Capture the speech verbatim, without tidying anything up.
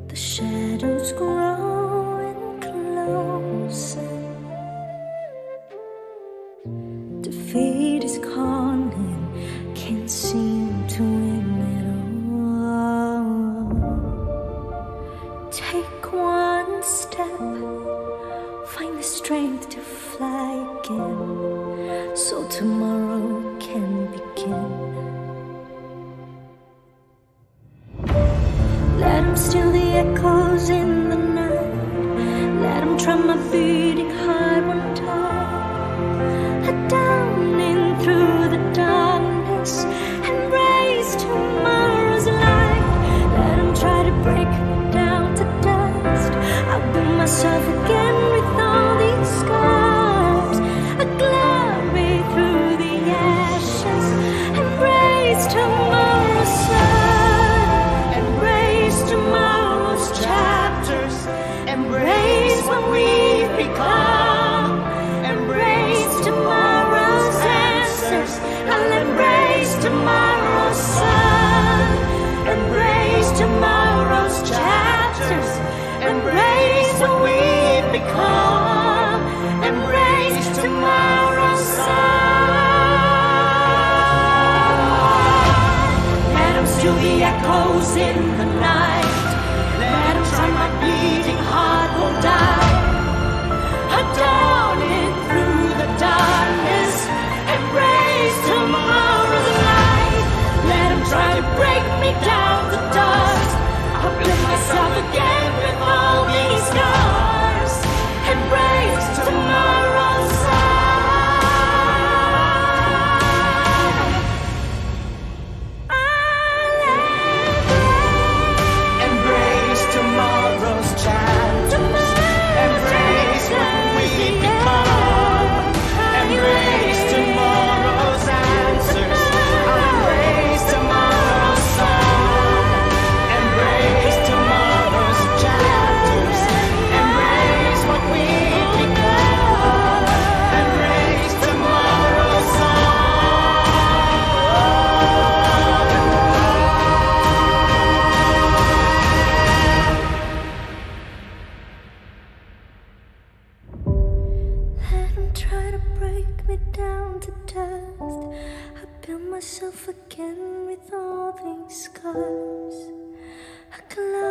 The shadows growing closer. Defeat is calling, can't seem to win at all. Take one step, find the strength to fly again, so tomorrow can begin. Let them steal the echoes in the night. Let them try my beating heart one time. Let down in through the darkness and raise tomorrow's light. Let them try to break me down to dust. I'll build myself again with all these scars. A glory through the ashes and raise tomorrow's sun. Embrace tomorrow's chapters. Embrace what we've become. Embrace tomorrow's answers. I'll embrace tomorrow's sun. Embrace tomorrow's chapters. Embrace what we've become. Embrace tomorrow's sun. Let them steal the echoes in the night. Let them try my beating heart won't die. I'm down in through the darkness. Embrace tomorrow's light. Let them try to break me down to dust. I'll build myself again with all these scars. Embrace tomorrow's sun. I'll Embrace tomorrow's chapters. Embrace what we've become. Embrace tomorrow's answers. I'll embrace tomorrow's sun. Embrace tomorrow's chapters. Embrace what we've become. Embrace tomorrow's sun. Let them try to break me down to dust. I build myself again with all these scars. A cloud